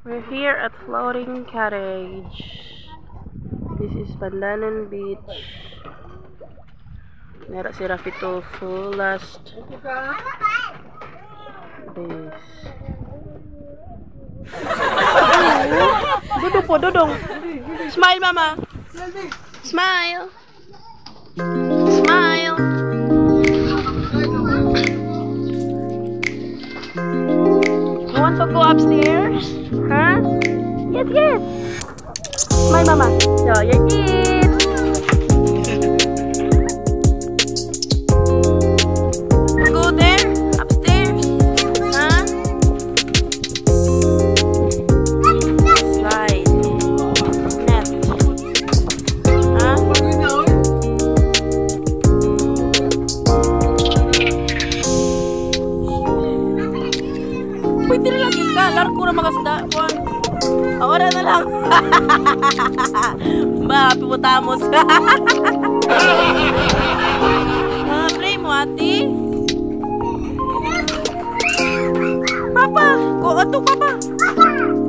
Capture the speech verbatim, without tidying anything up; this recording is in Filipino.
We're here at Floating Cottage. This is Pandanon Beach. Meron si Rafito full last days. Dudong po, dudong. Smile, mama. Smile. Smile. You want to go upstairs? Huh? Yes, yes. Smile, mama. Show your teeth. Go there, upstairs. Huh? Slide. Net. Huh? Pwede na lagi ka. Laro ko na magasda. Juan. Ahora na lang. Ba, piputamos. Ah, play mo, ate. Papa, go ato, papa.